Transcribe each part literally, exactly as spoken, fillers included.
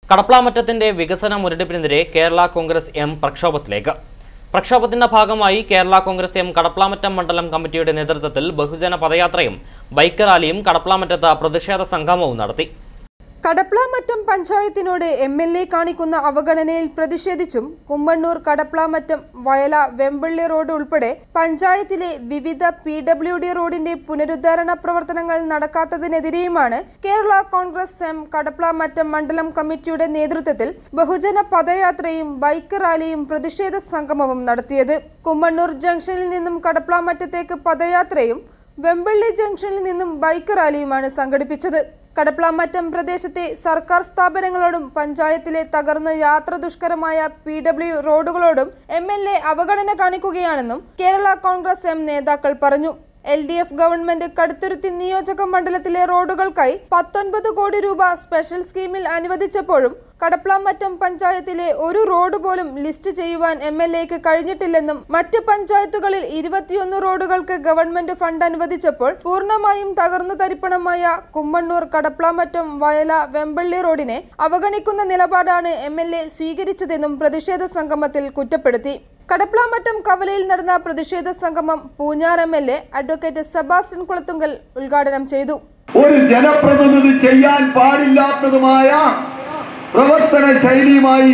കടപ്ലാമറ്റത്തിന്റെ വികസന മുരടിപ്പിനെതിരെ Kerala Congress M പ്രക്ഷോഭത്തിലേക്ക്. പ്രക്ഷോഭത്തിന്റെ ഭാഗമായി കേരള കോൺഗ്രസ് എം കടപ്ലാമറ്റം മണ്ഡലം കമ്മിറ്റിയുടെ നേതൃത്വത്തിൽ ബഹുജന പദയാത്രയും ബൈക്ക് റാലിയും കടപ്ലാമറ്റത്ത് പ്രതിഷേധ സംഗമവും നടത്തി. കടപ്ലാമറ്റം പഞ്ചായത്തിനോട് എം എൽ എ കാണിക്കുന്ന അവഗണനയിൽ പ്രതിഷേധിച്ചും കുമ്മണ്ണൂർ കടപ്ലാമറ്റം വയല വെമ്പള്ളി റോഡ് ഉൾപ്പെടെ പഞ്ചായത്തിലെ വിവിധ പി ഡബ്ല്യു ഡി റോഡിന്റെ പുനരുദ്ധാരണ പ്രവർത്തനങ്ങൾ നടക്കാത്തതിനെതിരെയുമാണ് കേരള കോൺഗ്രസ് എം കടപ്ലാമറ്റം മണ്ഡലം കമ്മിറ്റിയുടെ നേതൃത്വത്തിൽ ബഹുജന പദയാത്രയും ബൈക്ക് റാലിയും പ്രതിഷേധ സംഗമവും നടത്തിയത്. കുമ്മണ്ണൂർ ജംഗ്ഷനിൽ നിന്നും കടപ്ലാമറ്റത്തേക്ക് പദയാത്രയും വെമ്പള്ളി ജംഗ്ഷനിൽ നിന്നും ബൈക്ക് റാലിയുമാണ് സംഘടിപ്പിച്ചത്. കടപ്ലാമറ്റം പ്രദേശത്തെ സർക്കാർ സ്ഥാപനങ്ങളോടും പഞ്ചായത്തിലെ തകർന്ന യാത്ര ദുഷ്കരമായ പി ഡബ്ല്യു റോഡുകളോടും എം എൽ എ അവഗണന കാണിക്കുകയാണെന്നും കേരള കോൺഗ്രസ് എം നേതാക്കൾ പറഞ്ഞു. L D F government Kaduthuruthy നിയോജക മണ്ഡലത്തിലെ റോഡുകൾക്കായി പത്തൊൻപത് കോടി രൂപ സ്പെഷ്യൽ സ്കീമിൽ അനുവദിച്ചപ്പോഴും കടപ്ലാമറ്റം പഞ്ചായത്തിലെ ഒരു റോഡ് പോലും ലിസ്റ്റ് ചെയ്യുവാൻ എം എൽ എക്ക് കഴിഞ്ഞിട്ടില്ലെന്നും മറ്റ് പഞ്ചായത്തുകളിൽ ഇരുപത്തിയൊന്ന് റോഡുകൾക്ക് ഗവൺമെന്റ് ഫണ്ട് അനുവദിച്ചപ്പോൾ പൂർണ്ണമായും തകർന്നു തരിപ്പണമായ കുമ്മണ്ണൂർ കടപ്ലാമറ്റം വയല വെമ്പള്ളി റോഡിനെ അവഗണിക്കുന്ന നിലപാടാണ് എം എൽ എ സ്വീകരിച്ചതെന്നും പ്രതിഷേധ സംഗമത്തിൽ കുറ്റപ്പെടുത്തി. കടപ്ലാമറ്റം കവലയിൽ നടന്ന പ്രതിഷേധ സംഗമം Poonjar M L A advocate Sebastian Kulathunkal ഉദ്ഘാടനം ചെയ്തു. ഒരു ജനപ്രതിനിധി ചെയ്യാൻ പാടില്ലാത്തതുമായ പ്രവർത്തന ശൈലിയുമായി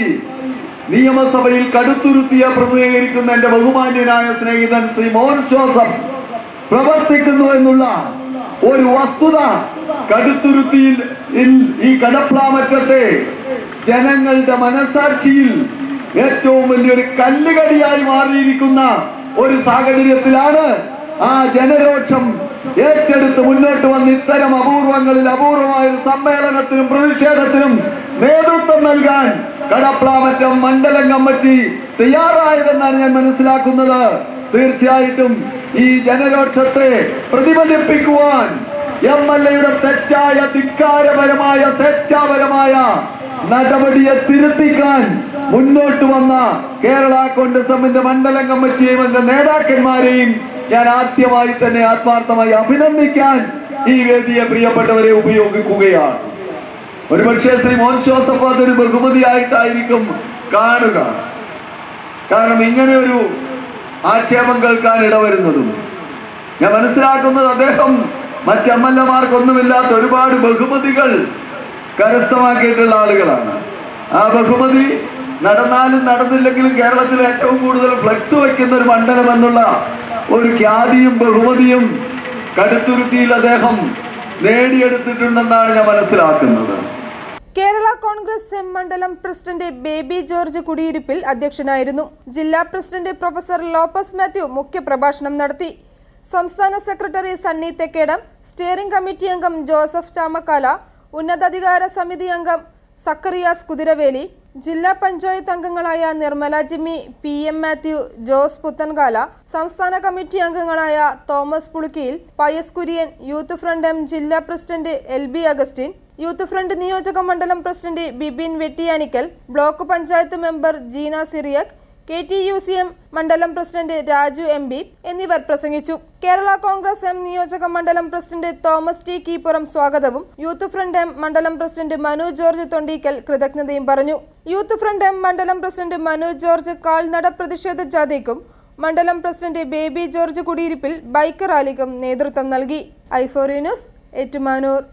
നിയമസഭയിൽ കടുത്തുരുത്തിയെ പ്രതിനിധീകരിക്കുന്ന എന്റെ ബഹുമാന്യനായ സ്നേഹിതൻ ശ്രീ മോഹൻ ജോസഫ് പ്രവർത്തിക്കുന്നു എന്നുള്ള ഒരു വസ്തുത കടുത്തുരുത്തിയിൽ ഈ കടപ്ലാമറ്റത്തെ ജനങ്ങളുടെ മനസാക്ഷിയിൽ ഏറ്റവും വലിയൊരു കല്ലുകടിയായി മാറിയിരിക്കുന്ന ഒരു സാഹചര്യത്തിലാണ് ആ ജനരോക്ഷം ഏറ്റെടുത്ത് മുന്നോട്ട് വന്ന് ഇത്തരം അപൂർവങ്ങളിൽ അപൂർവമായ ഒരു സമ്മേളനത്തിനും പ്രതിഷേധത്തിനും നേതൃത്വം നൽകാൻ കടപ്ലാമറ്റം മണ്ഡലം കമ്മിറ്റി തയ്യാറായതെന്നാണ് ഞാൻ മനസ്സിലാക്കുന്നത്. തീർച്ചയായിട്ടും ഈ ജനരോക്ഷത്തെ പ്രതിഫലിപ്പിക്കുവാൻ എം എൽ എയുടെ തെറ്റായ ധിക്കാരപരമായ സ്വേച്ഛാപരമായ നടപടിയെ തിരുത്തിക്കാൻ മുന്നോട്ട് വന്ന കേരള കോൺഗ്രസ് എമ്മിന്റെ മണ്ഡലം കമ്മിറ്റിയെയും എന്റെ നേതാക്കന്മാരെയും ഞാൻ ആദ്യമായി തന്നെ ആത്മാർത്ഥമായി അഭിനന്ദിക്കാൻ ഈ വേദിയെ പ്രിയപ്പെട്ടവരെ ഉപയോഗിക്കുകയാണ്. ഒരുപക്ഷെ ശ്രീ മോഹൻ ജോസഫ് അതൊരു ബഹുമതിയായിട്ടായിരിക്കും കാണുക. കാരണം ഇങ്ങനെ ഒരു ആക്ഷേപം കേൾക്കാൻ ഇടവരുന്നതും ഞാൻ മനസ്സിലാക്കുന്നത് അദ്ദേഹം മറ്റ് എം എൽ എമാർക്കൊന്നുമില്ലാത്ത ഒരുപാട് ബഹുമതികൾ കരസ്ഥമാക്കിയിട്ടുള്ള ആളുകളാണ്. ആ ബഹുമതി നടന്നാലും നടന്നില്ലെങ്കിലും കേരളത്തിൽ ഏറ്റവും കൂടുതൽ ഫ്ലെക്സ് വയ്ക്കുന്ന ഒരു മണ്ഡലം എന്നുള്ള ഒരു ഖ്യാതിയും ബഹുമതിയും കടുത്തുരുത്തിയിൽ അദ്ദേഹം നേടിയെടുത്തിട്ടുണ്ടെന്നാണ് ഞാൻ മനസ്സിലാക്കുന്നത്. കേരള കോൺഗ്രസ് എം മണ്ഡലം പ്രസിഡന്റ് ബേബി ജോർജ് കുടിയിരിപ്പിൽ അധ്യക്ഷനായിരുന്നു. ജില്ലാ പ്രസിഡന്റ് പ്രൊഫസർ ലോപ്പസ് മാത്യു മുഖ്യപ്രഭാഷണം നടത്തി. സംസ്ഥാന secretary Sunny Thekkedam, steering committee അംഗം ജോസഫ് ചാമക്കാല, ഉന്നതാധികാര സമിതി അംഗം സക്കറിയാസ് കുതിരവേലി, ജില്ലാ പഞ്ചായത്ത് അംഗങ്ങളായ Nirmala Jimmy, P M Mathew, Jose Puthenkala, സംസ്ഥാന കമ്മിറ്റി അംഗങ്ങളായ Thomas Pulukkiyil, Pius Kurian, youth front M ജില്ലാ president L B Augustine, youth front നിയോജക മണ്ഡലം president Bibin Vettiyanickal, block panchayat member Jeena Cyriac, K T U C M മണ്ഡലം പ്രസിഡന്റ് രാജു എം ബി എന്നിവർ പ്രസംഗിച്ചു. കേരള കോൺഗ്രസ് എം നിയോജക മണ്ഡലം പ്രസിഡന്റ് തോമസ് ടി കീപ്പുറം സ്വാഗതവും യൂത്ത് ഫ്രണ്ട് എം മണ്ഡലം പ്രസിഡന്റ് മനു ജോർജ് തൊണ്ടീക്കൽ കൃതജ്ഞതയും പറഞ്ഞു. യൂത്ത് ഫ്രണ്ട് എം മണ്ഡലം പ്രസിഡന്റ് മനു ജോർജ് കാൽനട പ്രതിഷേധ ജാഥയ്ക്കും മണ്ഡലം president Baby George Kudiyiruppil bike റാലിക്കും നേതൃത്വം നൽകി. ഐഫോറി ന്യൂസ്, ഏറ്റുമാനൂർ.